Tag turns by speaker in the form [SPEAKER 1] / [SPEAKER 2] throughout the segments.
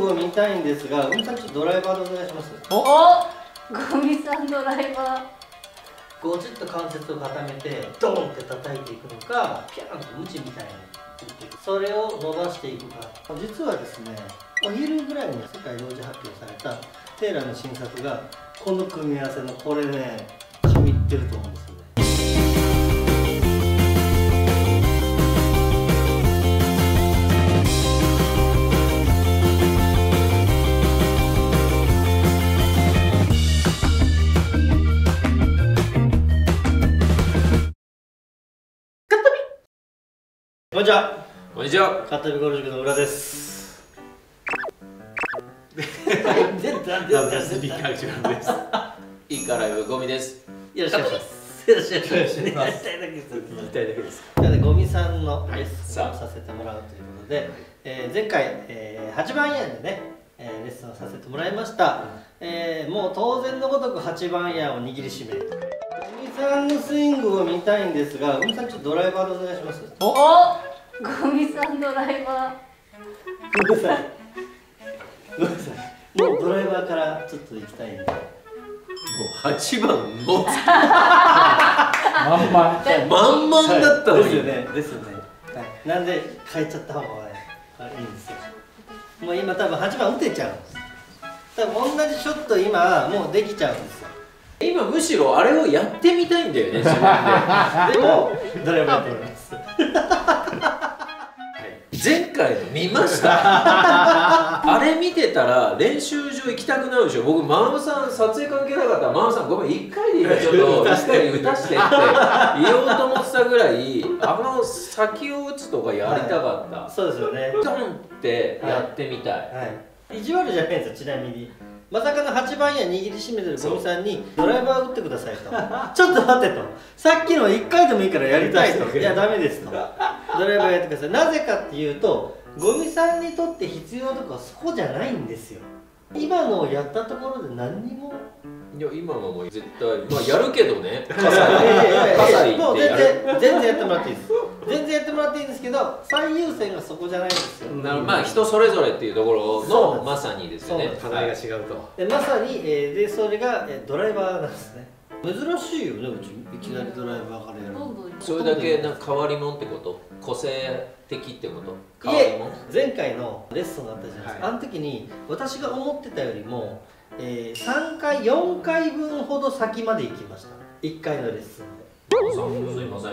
[SPEAKER 1] を見たいんですが、ゴミさんちょっとドライバーでお願いします。
[SPEAKER 2] ゴミさんドライバー。
[SPEAKER 1] ゴチッと関節を固めてドーンって叩いていくのか、ピャーンとムチみたいに打っていく、それを伸ばしていくか。実はですね、お昼ぐらいに世界同時発表されたテーラーの新作がこの組み合わせのこれね、神ってると思うんですよね。こんにちは。
[SPEAKER 3] こんにちは。
[SPEAKER 1] カットビゴル塾の浦です。
[SPEAKER 3] いいかライブゴミです。
[SPEAKER 1] よろしくお願いします。よろしくお願いします。言いたいだけです。
[SPEAKER 3] 言いたいだけです。
[SPEAKER 1] ゴミさんのレッスンをさせてもらうということで、前回、8番アイアンでね、レッスンをさせてもらいました。もう当然のごとく8番アイアンを握りしめる。ゴミさんのスイングを見たいんですが、ゴミさんちょっとドライバーでお願いします。
[SPEAKER 2] ゴミさんドライバー。
[SPEAKER 1] ごめんなさい。ごめんなさい。もうドライバーからちょっと行きたいんで。
[SPEAKER 3] もう8番の満々だったのに。
[SPEAKER 1] ですよね。ですよね。はい。なんで変えちゃった方がいいんですよ。もう今多分8番打てちゃうんです。多分同じショット今もうできちゃうんですよ。
[SPEAKER 3] 今むしろあれをやってみたいんだよね、自分で。
[SPEAKER 1] でもドライバーやっております。
[SPEAKER 3] 前回の見ましたあれ見てたら練習場行きたくなるでしょ。僕、マナブさん撮影関係なかったら、マナブさんごめん1回でいいからちょっと1回打たしてって言おうと思ってたぐらい、先を打つとかやりたかった、
[SPEAKER 1] そうですよね。
[SPEAKER 3] ドンってやってみたい、
[SPEAKER 1] はい、意地悪じゃないんですよ。ちなみにまさかの8番や握りしめてるゴミさんにドライバー打ってくださいとちょっと待ってと、さっきの1回でもいいからやりたいと、いやダメですと、ドライバーやってください。なぜかっていうと、ゴミさんにとって必要なとこはそこじゃないんですよ。今のをやったところで何にも。
[SPEAKER 3] いや今のも絶対まあやるけどね、葛西
[SPEAKER 1] もう
[SPEAKER 3] ってやる、
[SPEAKER 1] 全然やってもらっていいです。全然やってもらっていいんですけど、最優先がそこじゃないんですよ。
[SPEAKER 3] まあ人それぞれっていうところのまさにですよね、
[SPEAKER 1] 課題が違うと。まさにでそれがドライバーなんですね。珍しいよね、うちいきなりドライバーからやる。
[SPEAKER 3] それだけなんか変わり者ってこと、個性的ってこと。
[SPEAKER 1] いえ、前回のレッスンがあったじゃないですか。あの時に私が思ってたよりも3回4回分ほど先まで行きました。1回のレッスンで。
[SPEAKER 3] すいません。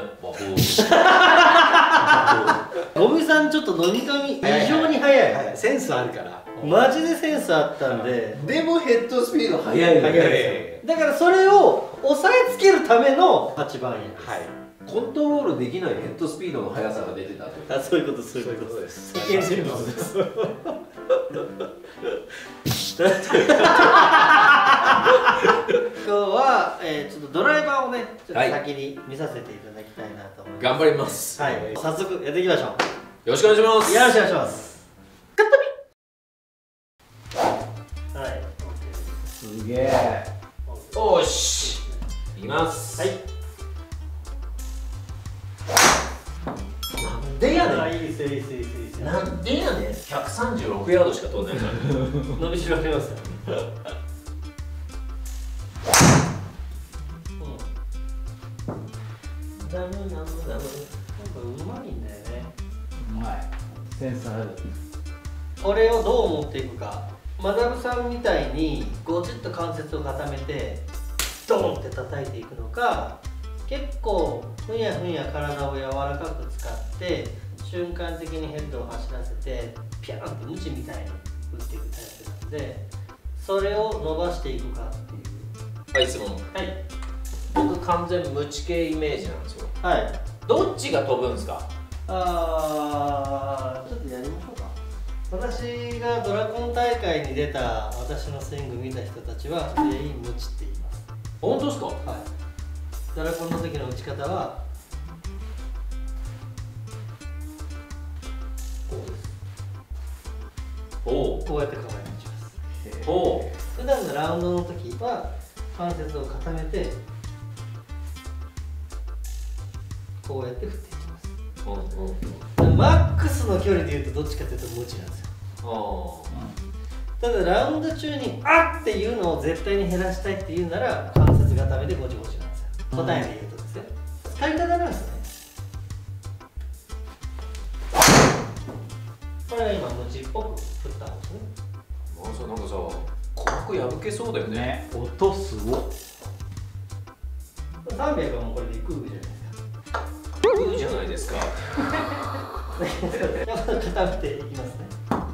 [SPEAKER 1] ゴミさんちょっと飲み込み異常に速い。
[SPEAKER 4] センスあるから。
[SPEAKER 1] マジでセンスあったんで。
[SPEAKER 4] でもヘッドスピード速いよね。
[SPEAKER 1] だからそれを抑えつけるための8番や。
[SPEAKER 3] はい。コントロールできないヘッドスピードの速さが出てたと。
[SPEAKER 1] あ、そういうこと、そういうことです。世間人物です。今日は、ちょっとドライバーをね、ちょっと先に見させていただきたいなと思います。
[SPEAKER 3] 頑張ります。
[SPEAKER 1] はい、早速やっていきましょう。
[SPEAKER 3] よろしくお願いします。
[SPEAKER 1] よろしくお願いします。カットビ。はい。
[SPEAKER 4] すげえ。
[SPEAKER 3] おし。いきます。
[SPEAKER 1] はい。
[SPEAKER 3] なんでやねん。
[SPEAKER 1] いいですよ、いいですよ、いいですよ。
[SPEAKER 3] なんでやねん。136ヤードしか飛んないから。
[SPEAKER 1] 伸びしろありますよ。ダム。うまいんだよね。
[SPEAKER 4] うまい。センスある。
[SPEAKER 1] これをどう持っていくか。マダムさんみたいにゴチッと関節を固めてドーンって叩いていくのか、結構ふんやふんや体を柔らかく使って瞬間的にヘッドを走らせてピャーンってムチみたいに打っていくタイプなんで、それを伸ばしていくかっていう。
[SPEAKER 3] はい、質問。
[SPEAKER 1] はい。
[SPEAKER 3] 僕完全ムチ系イメージなんですよ。
[SPEAKER 1] はい。
[SPEAKER 3] どっちが飛ぶんですか。
[SPEAKER 1] ちょっとやりましょうか。私がドラコン大会に出た私のスイング見た人たちは全員ムチって言います。
[SPEAKER 3] 本当ですか。はい。
[SPEAKER 1] ドラコンの時の打ち方はこうです。こうやって構え打ちます。普段のラウンドの時は関節を固めてこうやって振っていきます。マックスの距離でいうとどっちかというとムチなんですよ。 ただラウンド中にあっっていうのを絶対に減らしたいっていうなら関節固めでゴチゴチなんですよ。答えで言うとですよ。使い方なんですね。これが今ムチっぽく振ったんですね。
[SPEAKER 3] なんかさ、鼓膜破けそうだよね。
[SPEAKER 4] ね、音すごっ。
[SPEAKER 1] 300はもうこれでいくじゃないですか。
[SPEAKER 3] いいじゃないですか。
[SPEAKER 1] じゃあ固めていきますね。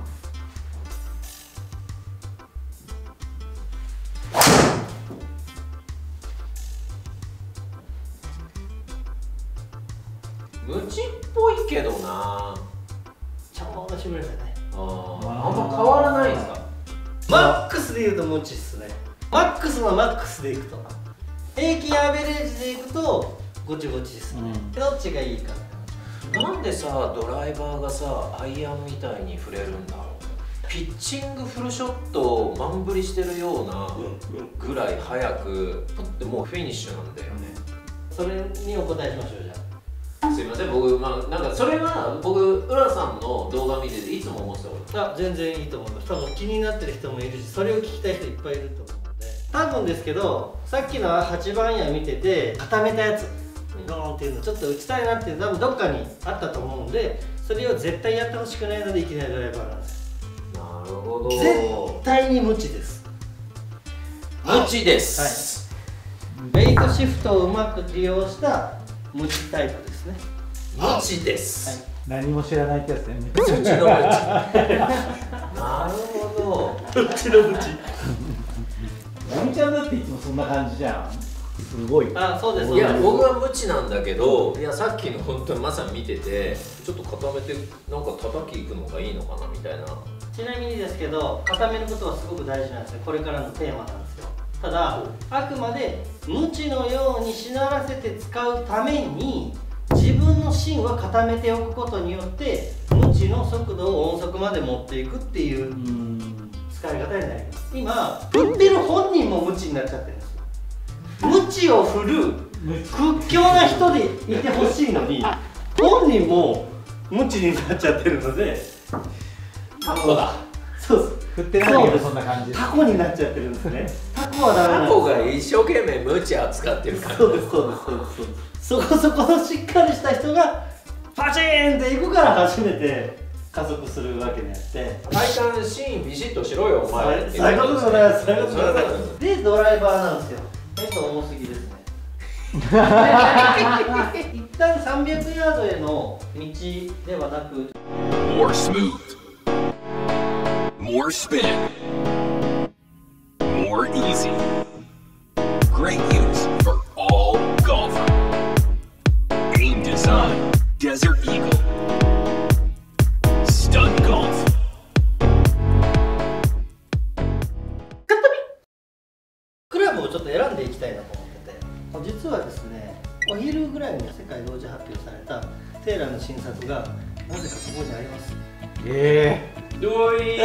[SPEAKER 3] ムチっぽいけどな。
[SPEAKER 1] ちょうど絞れたね。
[SPEAKER 3] あんま変わらないんですか。
[SPEAKER 1] マックスで言うとムチっすね。マックスのマックスでいくと平均アベレージでいくとゴチゴチですね、どっちがいいか。
[SPEAKER 3] なんでさ、ドライバーがさ、アイアンみたいに振れるんだろう。ピッチングフルショットをマン振りしてるようなぐらい速くパッてもうフィニッシュなんだよね。
[SPEAKER 1] それにお答えしましょう。じゃ
[SPEAKER 3] すいません、僕なんかそれは僕浦さんの動画見てていつも思ってたこと。
[SPEAKER 1] 全然いいと思います。多分気になってる人もいるし、それを聞きたい人いっぱいいると思うので、多分ですけど、さっきの8番屋見てて固めたやつゴーンっていうのちょっと打ちたいなっていうの多分どっかにあったと思うので、それを絶対やってほしくないのでいきなりドライバーなんです。
[SPEAKER 3] なるほど。
[SPEAKER 1] 絶対に無知です。
[SPEAKER 3] 無知です、
[SPEAKER 1] ベイトシフトをうまく利用した無知タイプですね。
[SPEAKER 3] 無知です、
[SPEAKER 4] 何も知らないってやつね。
[SPEAKER 3] 無知の無知。なるほ
[SPEAKER 1] どっちの無知。
[SPEAKER 4] のみちゃんだっていつもそんな感じじゃん。すごい。
[SPEAKER 1] そうです。
[SPEAKER 3] いや、僕は無知なんだけど、いや、さっきの本当にまさに見てて、ちょっと固めてなんか叩きいくのがいいのかなみたいな。
[SPEAKER 1] ちなみにですけど、固めることはすごく大事なんですよ。これからのテーマなんですよ。ただ、あくまで無知のようにしならせて使うために自分の芯は固めておくことによって無知の速度を音速まで持っていくっていう使い方になります。今振ってる本人も無知になっちゃってるんですよ。無知を振る屈強な人でいてほしいのに本人も無知になっちゃってるので、タコだ。そうです。
[SPEAKER 4] 振ってないけどそんな感じ。
[SPEAKER 1] タコになっちゃってるんですね。タコはダメなんです。
[SPEAKER 3] タコが一生懸命無知扱ってる感じ。
[SPEAKER 1] そうですそうですそうですそうです。そこそこのしっかりした人がパチーンっていくから初めて加速するわけであって、
[SPEAKER 3] 体幹シーンビシッとしろよお前。
[SPEAKER 1] そういうことでございます。そういうことでございます。でドライバーなんですよ。ヘッド重すぎですね。一旦300ヤードへの道ではなく
[SPEAKER 5] More smooth, more spin, more easy. Great use for all golfer. Aim Design Desert Eagle. Stud Golf.
[SPEAKER 1] クラブをちょっと選んでいきたいなと思ってて、実はですね、お昼ぐらいに世界同時発表されたテーラーの新作がなぜかここにあります。
[SPEAKER 3] どい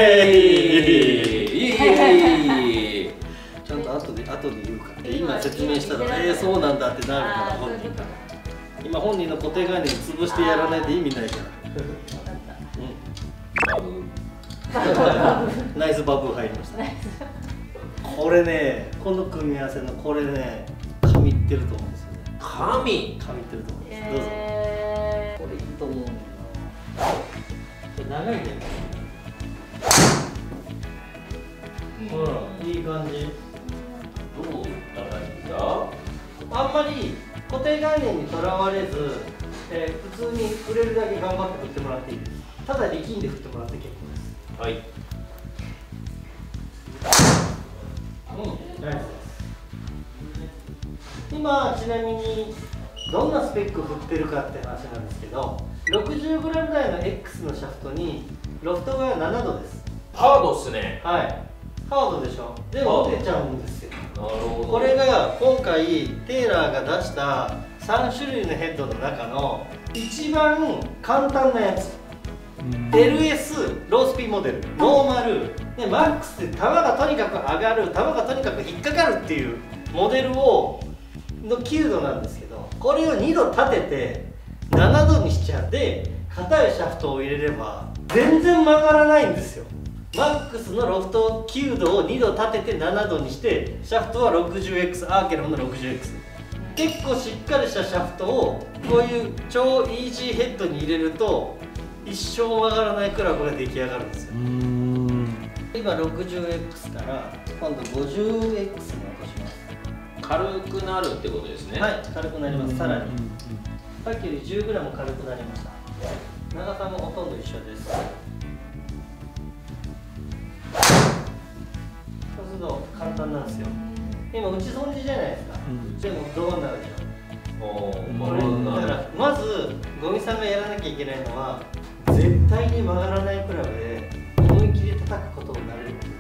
[SPEAKER 1] ちゃんと後で言うから、今説明したらそうなんだってなるから本人が今本人の固定概念潰してやらないで意味ないから。ナイスバブー入りましたね。これね、この組み合わせのこれね、神ってると思うんですよね。神ってると思うんです。どうぞ。これいいと思うんだよな。これ長いんだよ。ほら、いい感じ。
[SPEAKER 3] どう打ったらいいんだ。
[SPEAKER 1] あんまり固定概念にとらわれず、普通に振れるだけ頑張って振ってもらっていいです。ただ力んで振ってもらって結構です。
[SPEAKER 3] はい。
[SPEAKER 1] ナイスです。今ちなみにどんなスペック振ってるかって話なんですけど、60g 台の X のシャフトにロフトが7度です。
[SPEAKER 3] ハードっすね。
[SPEAKER 1] はい、ハードでしょ。でも打てちゃうんですよ。
[SPEAKER 3] なるほど。
[SPEAKER 1] これが今回テーラーが出した3種類のヘッドの中の一番簡単なやつ。LS ロースピンモデル、ノーマルでマックスで球がとにかく上がる、球がとにかく引っかかるっていうモデルの9度なんですけど、これを2度立てて7度にしちゃって硬いシャフトを入れれば全然曲がらないんですよ。 マックスのロフト9度を2度立てて7度にしてシャフトは 60X アーケロンの 60X 結構しっかりしたシャフトをこういう超イージーヘッドに入れると一生曲がらないクラブが出来上がるんですよ。今 60X から今度 50X に落とします。
[SPEAKER 3] 軽くなるってことですね。
[SPEAKER 1] はい、軽くなります。さらにさっきより 10g 軽くなりました。長さもほとんど一緒です。そうすると簡単なんですよ。今打ち損じじゃないですか。でもどうなるでしょう。だからまずゴミさんがやらなきゃいけないのは絶対に曲がらないクラブで思いっきり叩くことになれることです。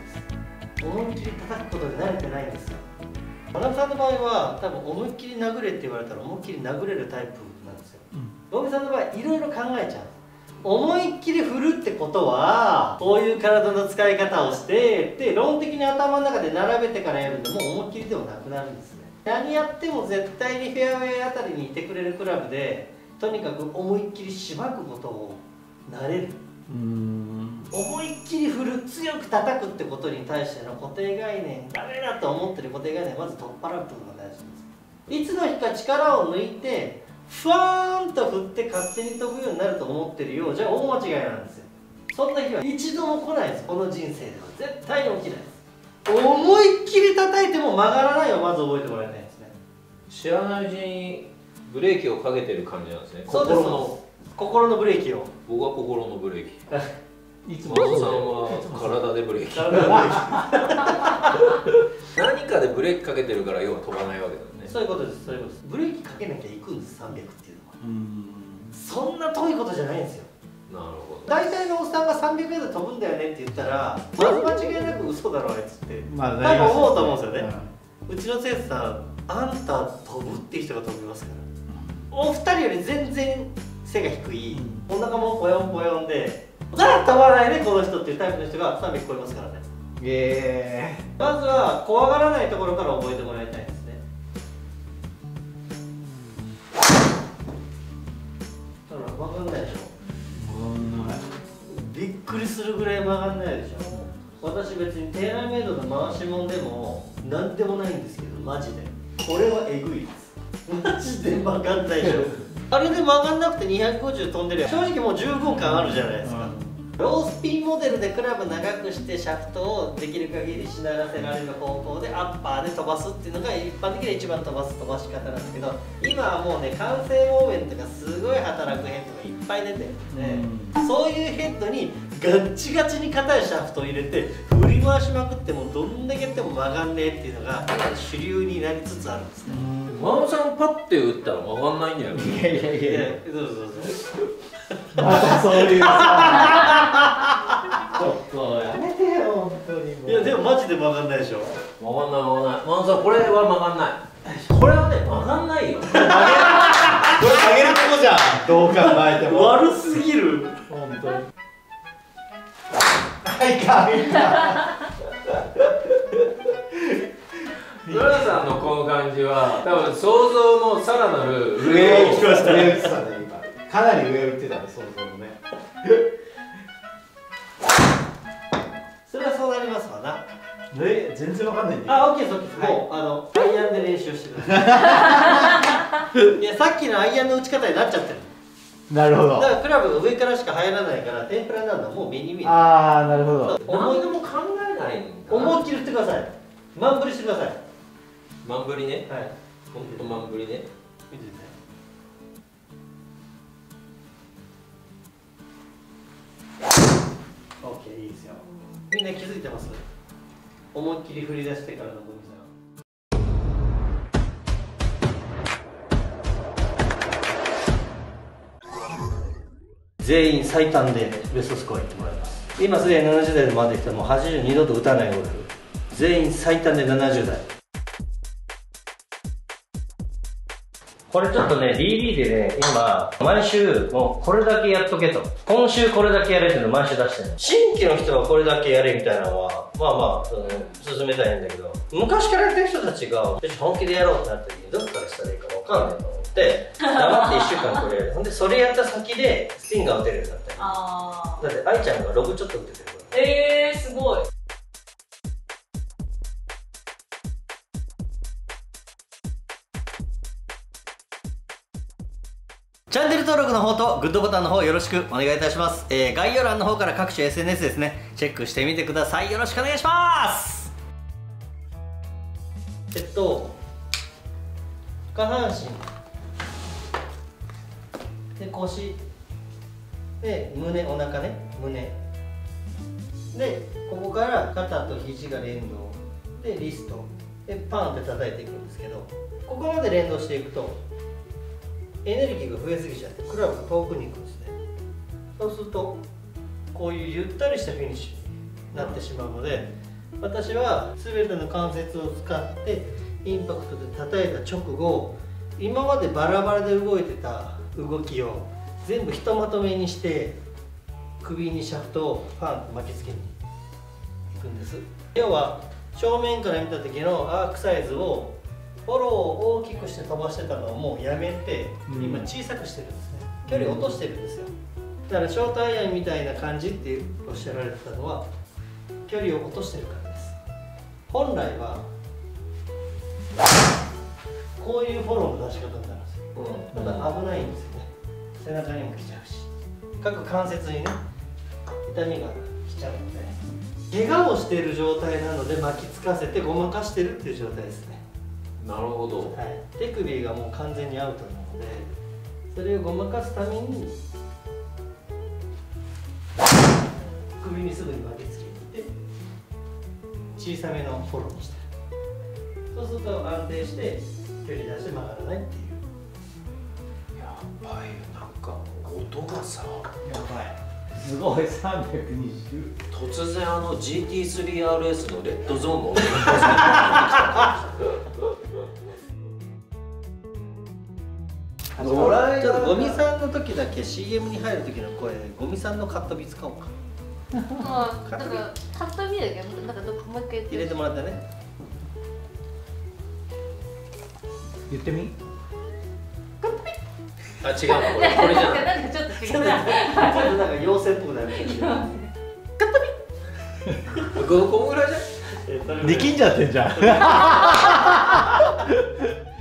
[SPEAKER 1] 思いっきり叩くことで慣れてないんですよ。マナブさんの場合は多分思いっきり殴れって言われたら思いっきり殴れるタイプなんですよ。ゴミさんの場合いろいろ考えちゃう。思いっきり振るってことはこういう体の使い方をしてで論的に頭の中で並べてからやるんでもう思いっきりでもなくなるんですね。何やっても絶対にフェアウェイあたりにいてくれるクラブでとにかく思いっきりしばくことを慣れる。思いっきり振る強く叩くってことに対しての固定概念ダメだと思ってる固定概念をまず取っ払うってことが大事です。いつの日か力を抜いてふわーんと振って勝手に飛ぶようになると思ってるようじゃ大間違いなんですよ。そんな日は一度も来ないです。この人生では絶対に起きないです。思いっきり叩いても曲がらないをまず覚えてもらいたいですね。
[SPEAKER 3] 知らないうちにブレーキをかけてる感じなんですね。
[SPEAKER 1] そうです。心のブレーキを。
[SPEAKER 3] 僕は心のブレーキ。
[SPEAKER 4] いつも
[SPEAKER 3] マナさんは体でブレーキ。何かでブレーキかけてるから要は飛ばないわけだよね。
[SPEAKER 1] そういうことです。そういうことです。ブレーキかけなきゃ行くんです。300っていうのは。そんな遠いことじゃないんですよ。
[SPEAKER 3] なるほど。
[SPEAKER 1] 大体のおっさんが300円で飛ぶんだよねって言ったらまず間違いなく嘘だろあいつって多分思うと思うんですよね。うちの生徒さんあんた飛ぶっていう人が飛びますから、お二人より全然背が低い、お腹もポヨンポヨンでだから飛ばないねこの人っていうタイプの人が300超えますからね。まずは怖がらないところから覚えてもらいたいですね。だから分かんないでしょ。びっくりするぐらい曲がんないでしょ。私別にテーラーメイドの回しもんでも何でもないんですけどマジでこれはえぐいです。マジで曲がんないでしょ。あれで曲がんなくて250飛んでるやん。正直もう十分感あるじゃないですか。ロースピンモデルでクラブ長くしてシャフトをできる限りしならせられる方向でアッパーで飛ばすっていうのが一般的に一番飛ばし方なんですけど、今はもうね慣性モーメントがすごい働くヘッドがいっぱい出てるんで、そういうヘッドにガッチガチに硬いシャフトを入れて振り回しまくってもどんだけやっても曲がんねえっていうのが今主流になりつつあるんですね。
[SPEAKER 3] マナさんパッて打ったら曲がんないんだよ。
[SPEAKER 4] いやいやいや
[SPEAKER 1] そう
[SPEAKER 4] またそういうさちょっとやめてよ本当にもう。
[SPEAKER 1] いやでもマジで曲がんないでしょ。
[SPEAKER 3] 曲がんない曲がんない。マナさんこれは曲がんない。これはね曲がんないよ。
[SPEAKER 4] これ曲げるとこじゃんどう考えても
[SPEAKER 1] 悪すぎる
[SPEAKER 4] 本当に。はいかいか
[SPEAKER 3] 村田さんのこの感じは多分想像のさらなる
[SPEAKER 4] 上を来ましたね。上打ってたね今。かなり上打ってたね想像のね。
[SPEAKER 1] それはそうなりますわな。
[SPEAKER 4] 全然わかんないんだけど。
[SPEAKER 1] あ、オッケーです、オッケーです。もうアイアンで練習してください。いや、さっきのアイアンの打ち方になっちゃってる。
[SPEAKER 4] なるほど。
[SPEAKER 1] だからクラブが上からしか入らないから天ぷらなんだもう目に見えてる。
[SPEAKER 4] ああなるほど。
[SPEAKER 3] 何でも考えないんだな。
[SPEAKER 1] 思いっきり振ってください。マン振りしてください。
[SPEAKER 3] マンブリね。
[SPEAKER 1] はい。
[SPEAKER 3] ほんとマンブリね。
[SPEAKER 1] 見ててね。オッケー、いいですよ。みんな気づいてます？思いっきり振り出してからのゴミさん。全員最短でベストスコアいってもらいます。今すでに70代で回ってきてもう82度と打たないゴルフ。全員最短で70代。これちょっとね、DD でね、今、毎週、もうこれだけやっとけと。今週これだけやれっていうのを毎週出してる。新規の人はこれだけやれみたいなのは、まあまあ、進めたいんだけど、昔からやってる人たちが、本気でやろうってなった時に、どっからしたらいいかわかんないと思って、黙って1週間これやる。ほんで、それやった先で、スピンが打てるようになったり。だって、愛ちゃんがロブちょっと打ててるから。
[SPEAKER 2] すごい。
[SPEAKER 1] チャンネル登録の方とグッドボタンの方よろしくお願いいたします。概要欄の方から各種 SNS ですね、チェックしてみてください。よろしくお願いします。下半身で腰で胸、お腹ね、胸でここから肩と肘が連動でリストでパンって叩いていくんですけど、ここまで連動していくとエネルギーが増えすぎちゃってクラブが遠くに行くんですね。そうするとこういうゆったりしたフィニッシュになってしまうので、私は全ての関節を使ってインパクトで叩いた直後、今までバラバラで動いてた動きを全部ひとまとめにして首にシャフトをパンと巻きつけにいくんです。要は正面から見た時のアークサイズをフォローを大きくして飛ばしてたのをもうやめて、今小さくしてるんですね。距離を落としてるんですよ。だからショートアイアンみたいな感じっておっしゃられてたのは距離を落としてるからです。本来はこういうフォローの出し方になるんですよ。ただ危ないんですよね。背中にも来ちゃうし、各関節にね痛みが来ちゃうので、怪我をしている状態なので巻きつかせてごまかしてるっていう状態ですね。
[SPEAKER 3] なるほど。
[SPEAKER 1] はい、手首がもう完全にアウトなので、それをごまかすために首にすぐに巻きつけて小さめのフォローにしてる。そうすると安定して距離出して曲がらないっていう。
[SPEAKER 3] やばい、なんか音がさ、
[SPEAKER 4] やばい、すごい。320。
[SPEAKER 3] 突然GT3RS のレッドゾーンの音が
[SPEAKER 1] ちょっとゴミさんの時だけ CM に入る時の声、ゴミさんのカットビ使おうか。
[SPEAKER 2] なんかカット見だけど、なんかもう一回
[SPEAKER 1] 入れてもらってね。
[SPEAKER 4] 言ってみ。
[SPEAKER 3] あ、違うの、これじゃない。
[SPEAKER 2] なんかちょっと違うな。
[SPEAKER 1] ちょっとなんか妖精っぽくなる。
[SPEAKER 3] このぐらいじゃん。
[SPEAKER 4] 力んじゃってんじゃん。